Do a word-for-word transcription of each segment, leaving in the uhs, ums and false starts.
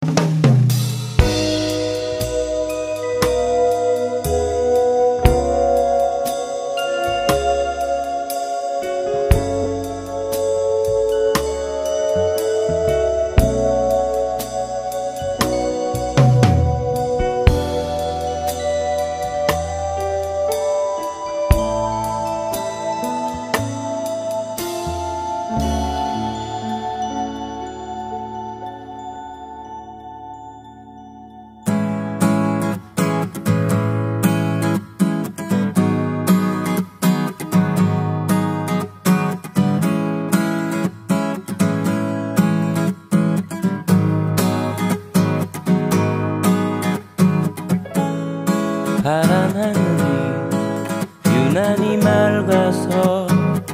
파란 하늘이 유난히 맑아서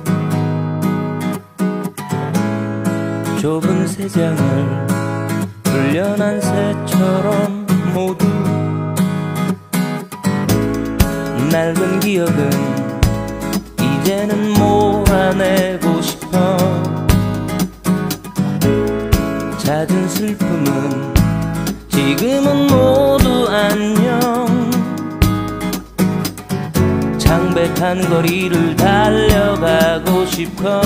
좁은 세상을 불련한 새처럼 모두 낡은 기억은 이제는 몰아내고 싶어. 잦은 슬픔은 지금은 모두 안녕. 창백한 거리를 달려가고 싶어.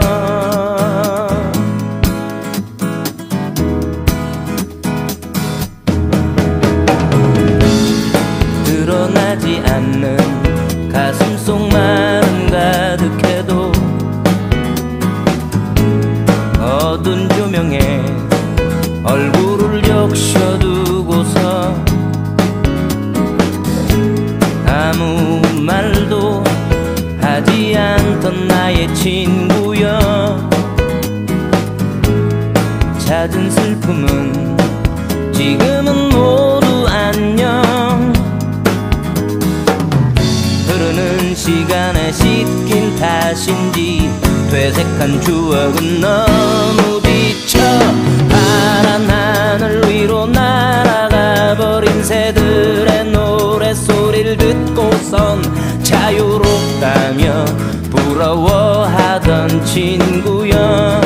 드러나지 않는 가슴 속만은 가득해도 어두운 조명에 얼굴을 적셔두고서 아무 말도 하지 않던 나의 친구여. 잦은 슬픔은 지금은 모두 안녕. 흐르는 시간에 씻긴 탓인지 퇴색한 추억은 너무 지쳐. 파란 하늘 위로 날아가 버린 새들의 노랫소리를 듣고선 자유롭다며 부러워하던 친구여.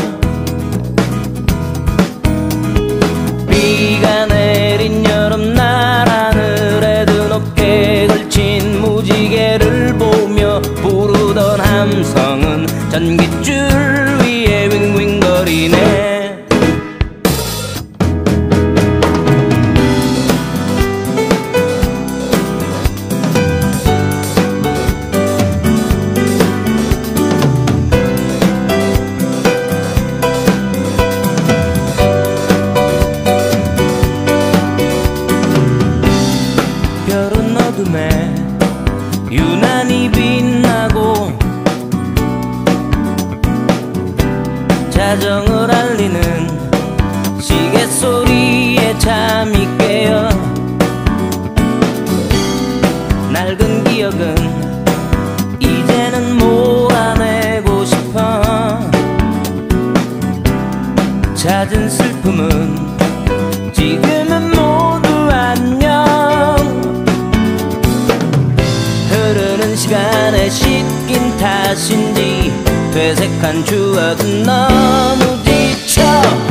비가 내린 여름날 하늘에 드높게 걸친 무지개를 보며 부르던 함성은 전깃줄 위에 윙윙거리네. 별은 어둠에 유난히 빛나고 자정을 알리는 시계 소리에 잠이 깨어. 낡은 기억은 이제는 몰아내고 싶어. 잦은 슬픔은 지금은 모두 안녕. 흐르는 시간에 씻긴 탓인지 퇴색한 추억은 너무 지쳐.